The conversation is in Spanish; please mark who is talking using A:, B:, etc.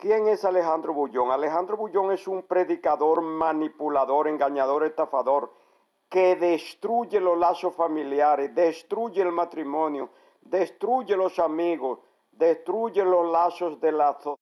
A: ¿Quién es Alejandro Bullón? Alejandro Bullón es un predicador, manipulador, engañador, estafador, que destruye los lazos familiares, destruye el matrimonio, destruye los amigos, destruye los lazos de la sociedad.